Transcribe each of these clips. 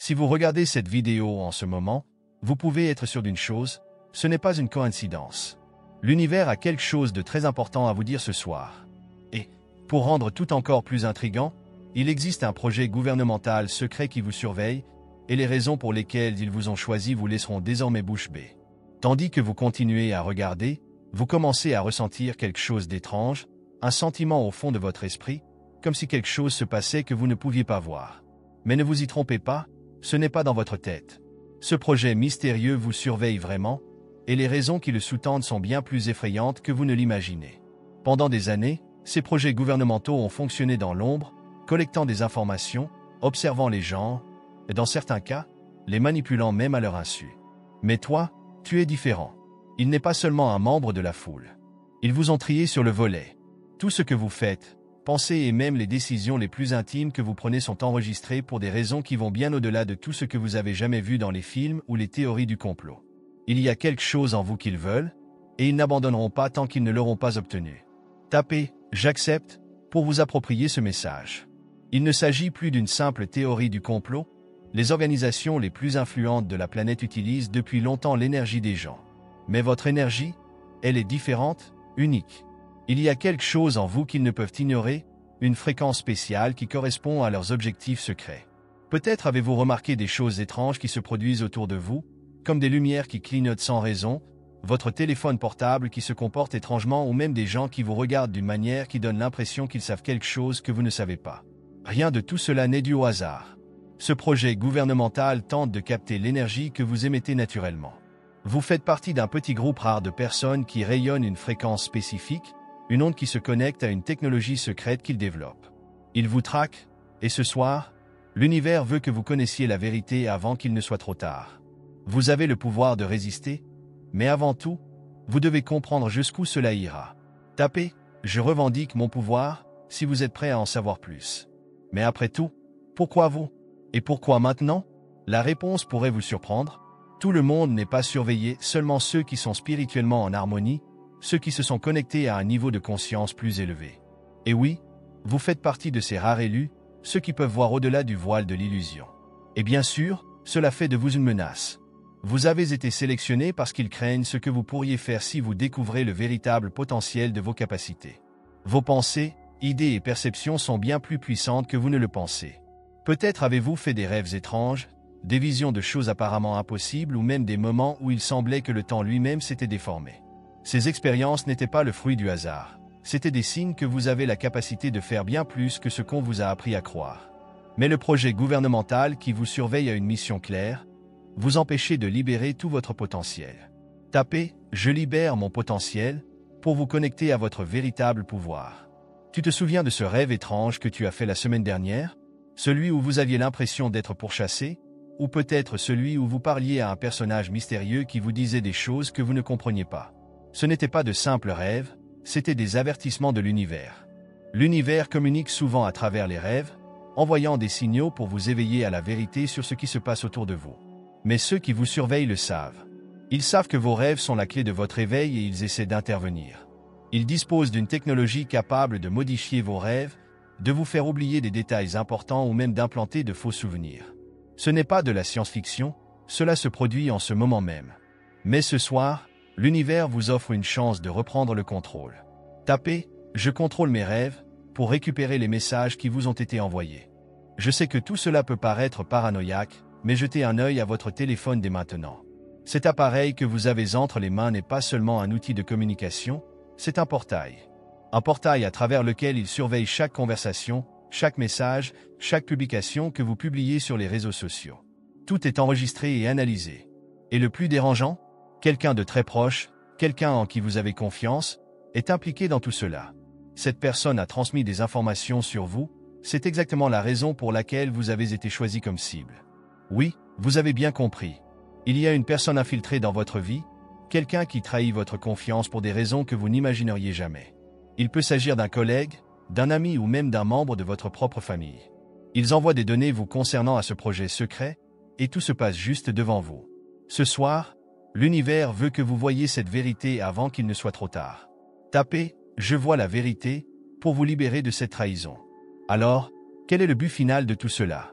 Si vous regardez cette vidéo en ce moment, vous pouvez être sûr d'une chose, ce n'est pas une coïncidence. L'univers a quelque chose de très important à vous dire ce soir. Et, pour rendre tout encore plus intriguant, il existe un projet gouvernemental secret qui vous surveille, et les raisons pour lesquelles ils vous ont choisi vous laisseront désormais bouche bée. Tandis que vous continuez à regarder, vous commencez à ressentir quelque chose d'étrange, un sentiment au fond de votre esprit, comme si quelque chose se passait que vous ne pouviez pas voir. Mais ne vous y trompez pas, ce n'est pas dans votre tête. Ce projet mystérieux vous surveille vraiment, et les raisons qui le sous-tendent sont bien plus effrayantes que vous ne l'imaginez. Pendant des années, ces projets gouvernementaux ont fonctionné dans l'ombre, collectant des informations, observant les gens, et dans certains cas, les manipulant même à leur insu. Mais toi, tu es différent. Il n'est pas seulement un membre de la foule. Ils vous ont trié sur le volet. Tout ce que vous faites, pensez et même les décisions les plus intimes que vous prenez sont enregistrées pour des raisons qui vont bien au-delà de tout ce que vous avez jamais vu dans les films ou les théories du complot. Il y a quelque chose en vous qu'ils veulent, et ils n'abandonneront pas tant qu'ils ne l'auront pas obtenu. Tapez « J'accepte » pour vous approprier ce message. Il ne s'agit plus d'une simple théorie du complot. Les organisations les plus influentes de la planète utilisent depuis longtemps l'énergie des gens. Mais votre énergie, elle est différente, unique. Il y a quelque chose en vous qu'ils ne peuvent ignorer, une fréquence spéciale qui correspond à leurs objectifs secrets. Peut-être avez-vous remarqué des choses étranges qui se produisent autour de vous, comme des lumières qui clignotent sans raison, votre téléphone portable qui se comporte étrangement ou même des gens qui vous regardent d'une manière qui donne l'impression qu'ils savent quelque chose que vous ne savez pas. Rien de tout cela n'est dû au hasard. Ce projet gouvernemental tente de capter l'énergie que vous émettez naturellement. Vous faites partie d'un petit groupe rare de personnes qui rayonnent une fréquence spécifique, une onde qui se connecte à une technologie secrète qu'ils développent. Ils vous traquent, et ce soir, l'univers veut que vous connaissiez la vérité avant qu'il ne soit trop tard. Vous avez le pouvoir de résister, mais avant tout, vous devez comprendre jusqu'où cela ira. Tapez « Je revendique mon pouvoir » si vous êtes prêt à en savoir plus. Mais après tout, pourquoi vous? Et pourquoi maintenant? La réponse pourrait vous surprendre. Tout le monde n'est pas surveillé, seulement ceux qui sont spirituellement en harmonie, ceux qui se sont connectés à un niveau de conscience plus élevé. Et oui, vous faites partie de ces rares élus, ceux qui peuvent voir au-delà du voile de l'illusion. Et bien sûr, cela fait de vous une menace. Vous avez été sélectionné parce qu'ils craignent ce que vous pourriez faire si vous découvrez le véritable potentiel de vos capacités. Vos pensées, idées et perceptions sont bien plus puissantes que vous ne le pensez. Peut-être avez-vous fait des rêves étranges, des visions de choses apparemment impossibles ou même des moments où il semblait que le temps lui-même s'était déformé. Ces expériences n'étaient pas le fruit du hasard. C'étaient des signes que vous avez la capacité de faire bien plus que ce qu'on vous a appris à croire. Mais le projet gouvernemental qui vous surveille a une mission claire, vous empêcher de libérer tout votre potentiel. Tapez « Je libère mon potentiel » pour vous connecter à votre véritable pouvoir. Tu te souviens de ce rêve étrange que tu as fait la semaine dernière? Celui où vous aviez l'impression d'être pourchassé? Ou peut-être celui où vous parliez à un personnage mystérieux qui vous disait des choses que vous ne compreniez pas? Ce n'était pas de simples rêves, c'étaient des avertissements de l'univers. L'univers communique souvent à travers les rêves, envoyant des signaux pour vous éveiller à la vérité sur ce qui se passe autour de vous. Mais ceux qui vous surveillent le savent. Ils savent que vos rêves sont la clé de votre éveil et ils essaient d'intervenir. Ils disposent d'une technologie capable de modifier vos rêves, de vous faire oublier des détails importants ou même d'implanter de faux souvenirs. Ce n'est pas de la science-fiction, cela se produit en ce moment même. Mais ce soir, l'univers vous offre une chance de reprendre le contrôle. Tapez « Je contrôle mes rêves » pour récupérer les messages qui vous ont été envoyés. Je sais que tout cela peut paraître paranoïaque, mais jetez un œil à votre téléphone dès maintenant. Cet appareil que vous avez entre les mains n'est pas seulement un outil de communication, c'est un portail. Un portail à travers lequel il surveille chaque conversation, chaque message, chaque publication que vous publiez sur les réseaux sociaux. Tout est enregistré et analysé. Et le plus dérangeant, quelqu'un de très proche, quelqu'un en qui vous avez confiance, est impliqué dans tout cela. Cette personne a transmis des informations sur vous, c'est exactement la raison pour laquelle vous avez été choisi comme cible. Oui, vous avez bien compris. Il y a une personne infiltrée dans votre vie, quelqu'un qui trahit votre confiance pour des raisons que vous n'imagineriez jamais. Il peut s'agir d'un collègue, d'un ami ou même d'un membre de votre propre famille. Ils envoient des données vous concernant à ce projet secret, et tout se passe juste devant vous. Ce soir, l'univers veut que vous voyiez cette vérité avant qu'il ne soit trop tard. Tapez « Je vois la vérité » pour vous libérer de cette trahison. Alors, quel est le but final de tout cela?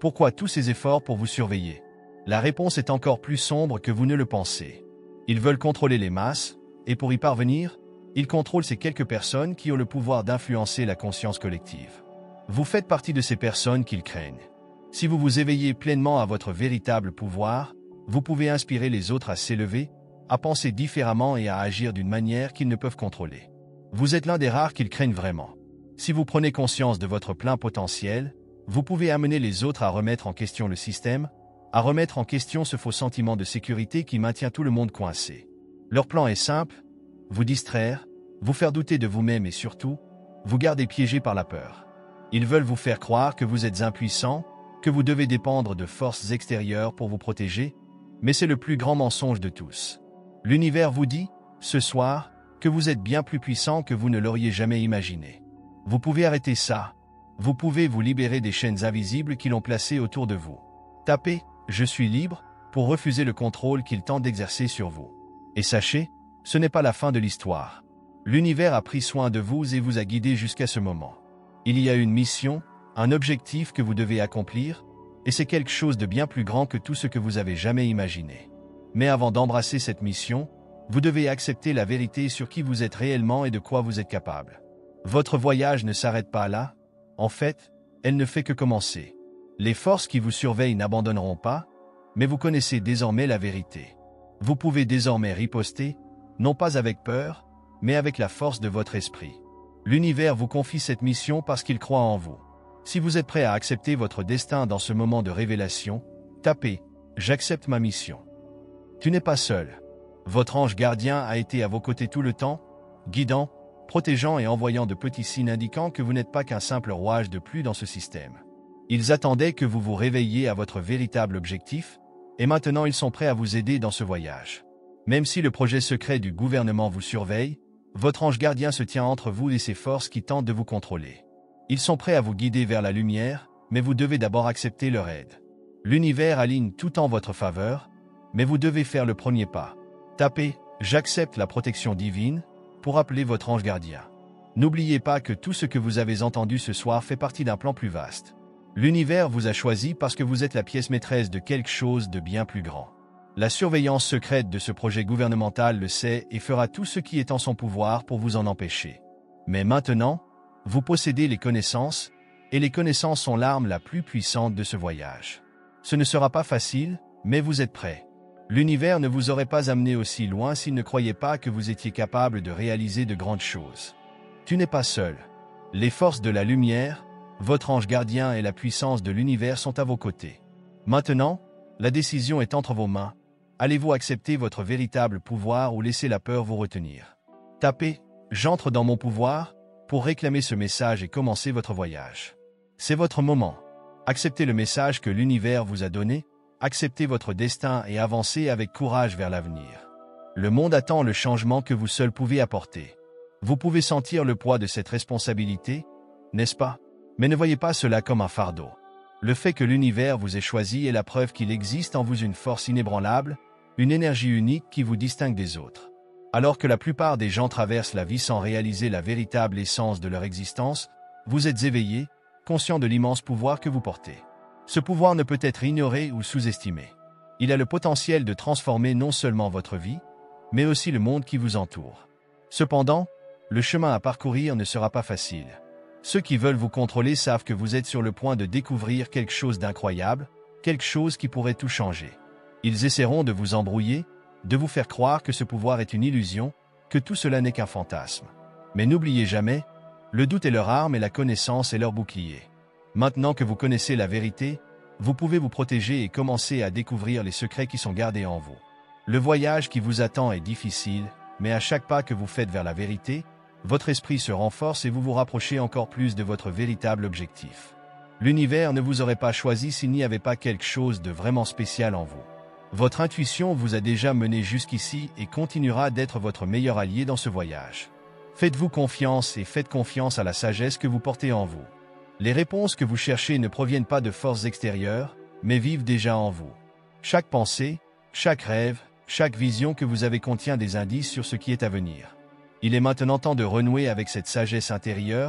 Pourquoi tous ces efforts pour vous surveiller? La réponse est encore plus sombre que vous ne le pensez. Ils veulent contrôler les masses, et pour y parvenir, ils contrôlent ces quelques personnes qui ont le pouvoir d'influencer la conscience collective. Vous faites partie de ces personnes qu'ils craignent. Si vous vous éveillez pleinement à votre véritable pouvoir, vous pouvez inspirer les autres à s'élever, à penser différemment et à agir d'une manière qu'ils ne peuvent contrôler. Vous êtes l'un des rares qu'ils craignent vraiment. Si vous prenez conscience de votre plein potentiel, vous pouvez amener les autres à remettre en question le système, à remettre en question ce faux sentiment de sécurité qui maintient tout le monde coincé. Leur plan est simple, vous distraire, vous faire douter de vous-même et surtout, vous garder piégé par la peur. Ils veulent vous faire croire que vous êtes impuissant, que vous devez dépendre de forces extérieures pour vous protéger, mais c'est le plus grand mensonge de tous. L'univers vous dit, ce soir, que vous êtes bien plus puissant que vous ne l'auriez jamais imaginé. Vous pouvez arrêter ça. Vous pouvez vous libérer des chaînes invisibles qui l'ont placé autour de vous. Tapez « Je suis libre » pour refuser le contrôle qu'il tente d'exercer sur vous. Et sachez, ce n'est pas la fin de l'histoire. L'univers a pris soin de vous et vous a guidé jusqu'à ce moment. Il y a une mission, un objectif que vous devez accomplir, et c'est quelque chose de bien plus grand que tout ce que vous avez jamais imaginé. Mais avant d'embrasser cette mission, vous devez accepter la vérité sur qui vous êtes réellement et de quoi vous êtes capable. Votre voyage ne s'arrête pas là. En fait, elle ne fait que commencer. Les forces qui vous surveillent n'abandonneront pas, mais vous connaissez désormais la vérité. Vous pouvez désormais riposter, non pas avec peur, mais avec la force de votre esprit. L'univers vous confie cette mission parce qu'il croit en vous. Si vous êtes prêt à accepter votre destin dans ce moment de révélation, tapez « J'accepte ma mission ». Tu n'es pas seul. Votre ange gardien a été à vos côtés tout le temps, guidant, protégeant et envoyant de petits signes indiquant que vous n'êtes pas qu'un simple rouage de plus dans ce système. Ils attendaient que vous vous réveilliez à votre véritable objectif, et maintenant ils sont prêts à vous aider dans ce voyage. Même si le projet secret du gouvernement vous surveille, votre ange gardien se tient entre vous et ces forces qui tentent de vous contrôler. Ils sont prêts à vous guider vers la lumière, mais vous devez d'abord accepter leur aide. L'univers aligne tout en votre faveur, mais vous devez faire le premier pas. Tapez « J'accepte la protection divine » pour appeler votre ange gardien. N'oubliez pas que tout ce que vous avez entendu ce soir fait partie d'un plan plus vaste. L'univers vous a choisi parce que vous êtes la pièce maîtresse de quelque chose de bien plus grand. La surveillance secrète de ce projet gouvernemental le sait et fera tout ce qui est en son pouvoir pour vous en empêcher. Mais maintenant, vous possédez les connaissances, et les connaissances sont l'arme la plus puissante de ce voyage. Ce ne sera pas facile, mais vous êtes prêts. L'univers ne vous aurait pas amené aussi loin s'il ne croyait pas que vous étiez capable de réaliser de grandes choses. Tu n'es pas seul. Les forces de la lumière, votre ange gardien et la puissance de l'univers sont à vos côtés. Maintenant, la décision est entre vos mains. Allez-vous accepter votre véritable pouvoir ou laisser la peur vous retenir? Tapez « J'entre dans mon pouvoir » pour réclamer ce message et commencer votre voyage. C'est votre moment. Acceptez le message que l'univers vous a donné, acceptez votre destin et avancez avec courage vers l'avenir. Le monde attend le changement que vous seul pouvez apporter. Vous pouvez sentir le poids de cette responsabilité, n'est-ce pas? Mais ne voyez pas cela comme un fardeau. Le fait que l'univers vous ait choisi est la preuve qu'il existe en vous une force inébranlable, une énergie unique qui vous distingue des autres. Alors que la plupart des gens traversent la vie sans réaliser la véritable essence de leur existence, vous êtes éveillé, conscient de l'immense pouvoir que vous portez. Ce pouvoir ne peut être ignoré ou sous-estimé. Il a le potentiel de transformer non seulement votre vie, mais aussi le monde qui vous entoure. Cependant, le chemin à parcourir ne sera pas facile. Ceux qui veulent vous contrôler savent que vous êtes sur le point de découvrir quelque chose d'incroyable, quelque chose qui pourrait tout changer. Ils essaieront de vous embrouiller, de vous faire croire que ce pouvoir est une illusion, que tout cela n'est qu'un fantasme. Mais n'oubliez jamais, le doute est leur arme et la connaissance est leur bouclier. Maintenant que vous connaissez la vérité, vous pouvez vous protéger et commencer à découvrir les secrets qui sont gardés en vous. Le voyage qui vous attend est difficile, mais à chaque pas que vous faites vers la vérité, votre esprit se renforce et vous vous rapprochez encore plus de votre véritable objectif. L'univers ne vous aurait pas choisi s'il n'y avait pas quelque chose de vraiment spécial en vous. Votre intuition vous a déjà mené jusqu'ici et continuera d'être votre meilleur allié dans ce voyage. Faites-vous confiance et faites confiance à la sagesse que vous portez en vous. Les réponses que vous cherchez ne proviennent pas de forces extérieures, mais vivent déjà en vous. Chaque pensée, chaque rêve, chaque vision que vous avez contient des indices sur ce qui est à venir. Il est maintenant temps de renouer avec cette sagesse intérieure,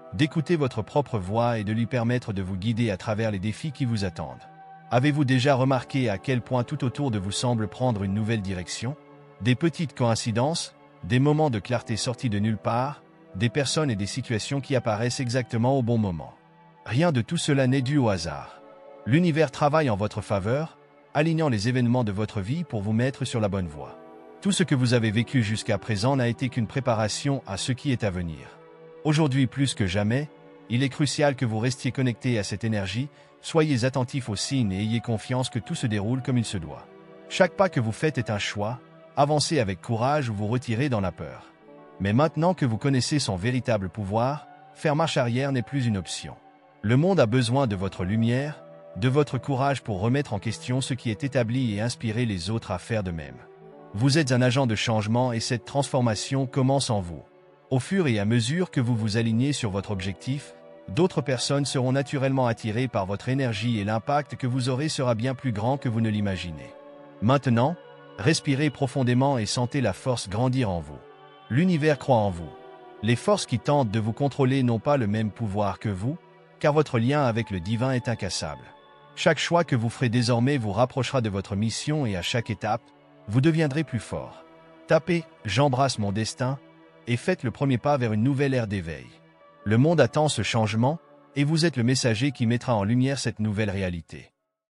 d'écouter votre propre voix et de lui permettre de vous guider à travers les défis qui vous attendent. Avez-vous déjà remarqué à quel point tout autour de vous semble prendre une nouvelle direction? Des petites coïncidences, des moments de clarté sortis de nulle part, des personnes et des situations qui apparaissent exactement au bon moment. Rien de tout cela n'est dû au hasard. L'univers travaille en votre faveur, alignant les événements de votre vie pour vous mettre sur la bonne voie. Tout ce que vous avez vécu jusqu'à présent n'a été qu'une préparation à ce qui est à venir. Aujourd'hui plus que jamais, il est crucial que vous restiez connecté à cette énergie, soyez attentifs aux signes et ayez confiance que tout se déroule comme il se doit. Chaque pas que vous faites est un choix, avancez avec courage ou vous retirez dans la peur. Mais maintenant que vous connaissez son véritable pouvoir, faire marche arrière n'est plus une option. Le monde a besoin de votre lumière, de votre courage pour remettre en question ce qui est établi et inspirer les autres à faire de même. Vous êtes un agent de changement et cette transformation commence en vous. Au fur et à mesure que vous vous alignez sur votre objectif, d'autres personnes seront naturellement attirées par votre énergie et l'impact que vous aurez sera bien plus grand que vous ne l'imaginez. Maintenant, respirez profondément et sentez la force grandir en vous. L'univers croit en vous. Les forces qui tentent de vous contrôler n'ont pas le même pouvoir que vous, car votre lien avec le divin est incassable. Chaque choix que vous ferez désormais vous rapprochera de votre mission et à chaque étape, vous deviendrez plus fort. Tapez « J'embrasse mon destin » et faites le premier pas vers une nouvelle ère d'éveil. Le monde attend ce changement, et vous êtes le messager qui mettra en lumière cette nouvelle réalité.